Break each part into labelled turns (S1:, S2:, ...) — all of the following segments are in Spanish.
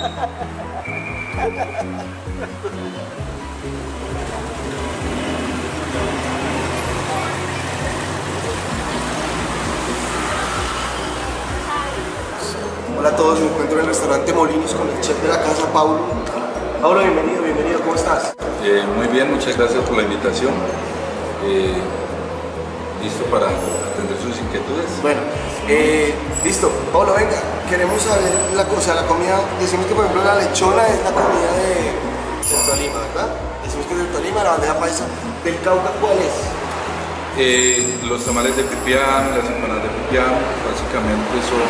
S1: Hola a todos, me encuentro en el restaurante Molinos con el chef de la casa, Paulo. Paulo, bienvenido, ¿cómo estás?
S2: Muy bien, muchas gracias por la invitación. Listo para atender sus inquietudes.
S1: Bueno, listo. Paulo, venga, queremos saber la comida. Decimos que por ejemplo la lechona es la comida del Tolima, ¿verdad? Decimos que es del Tolima, la bandeja paisa. ¿Del Cauca cuál es?
S2: Los tamales de pipián, las empanadas de pipián, básicamente son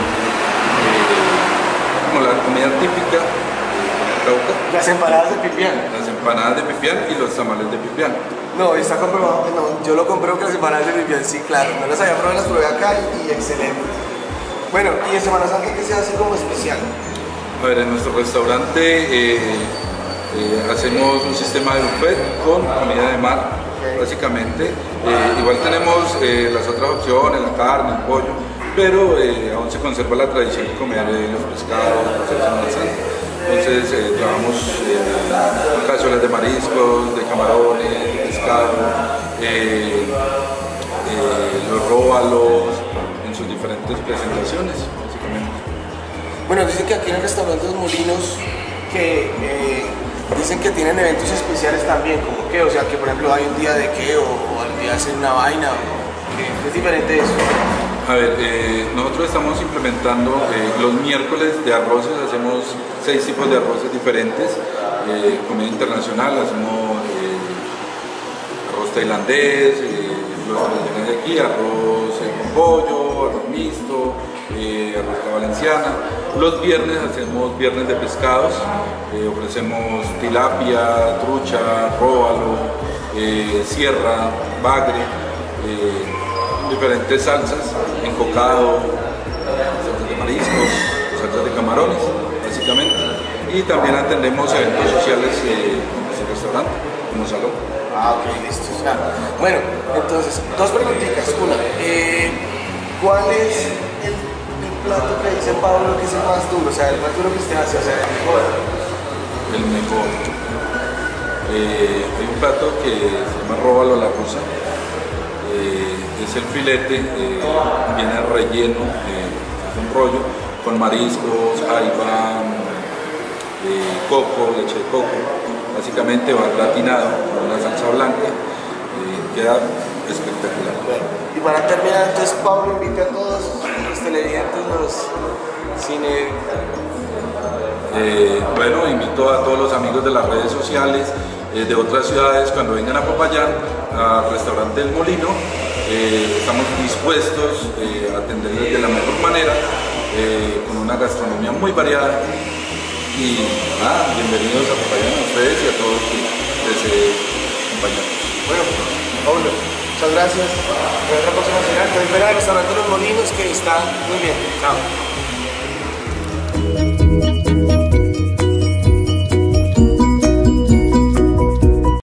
S2: como la comida típica del Cauca.
S1: Las empanadas de pipián.
S2: Las empanadas de pipián y los tamales de pipián.
S1: No, está comprobado que no. Yo lo compruebo que las empanadas de pipián, sí, claro. No las había probado, las probé acá y excelente. Bueno, y en Semana Santa, ¿qué se hace como especial?
S2: A ver, en nuestro restaurante hacemos un sistema de buffet con comida de mar, básicamente. Igual tenemos las otras opciones, la carne, el pollo, pero aún se conserva la tradición de comer los pescados, los Semana Santa. Entonces trabajamos cazuelas de mariscos, de camarones, de pescado, los róbalos en sus diferentes presentaciones, básicamente.
S1: Bueno, dicen que aquí en el restaurante Los Molinos que dicen que tienen eventos especiales también, como que, o sea, que por ejemplo hay un día de qué o al día hacen una vaina, ¿qué es diferente de eso?
S2: A ver, nosotros estamos implementando los miércoles de arroces, hacemos 6 tipos de arroces diferentes, comida internacional, hacemos arroz tailandés, los tradicionales de aquí, arroz con pollo, arroz mixto, arroz a la valenciana. Los viernes hacemos viernes de pescados, ofrecemos tilapia, trucha, róbalo, sierra, bagre, diferentes salsas, encocado, salsas de mariscos, salsas de camarones, básicamente. Y también atendemos eventos sociales en nuestro restaurante, como salón.
S1: Ah, ok, listo. Bueno, entonces, dos preguntitas. Una, ¿cuál es el plato que dice Pablo que es el más duro? O sea, el más duro que usted hace, o sea, el mejor.
S2: El mejor. Hay un plato que se llama róbalo a la rusa. Es el filete, viene relleno, es un rollo con mariscos, jaiba, coco, leche de coco. Básicamente va gratinado con una salsa blanca, queda espectacular.
S1: Bueno, y para terminar, entonces Pablo invita a todos los televidentes, los cine.
S2: Bueno, invito a todos los amigos de las redes sociales de otras ciudades cuando vengan a Popayán, al restaurante El Molino. Estamos dispuestos a atenderles de la mejor manera, con una gastronomía muy variada. Y nada, bienvenidos a Popayán, a ustedes y a todos los que deseen acompañarnos.
S1: Bueno, Pablo, muchas gracias. Hasta la próxima semana. Te espera el restaurante Los Molinos, que está muy bien. Chao.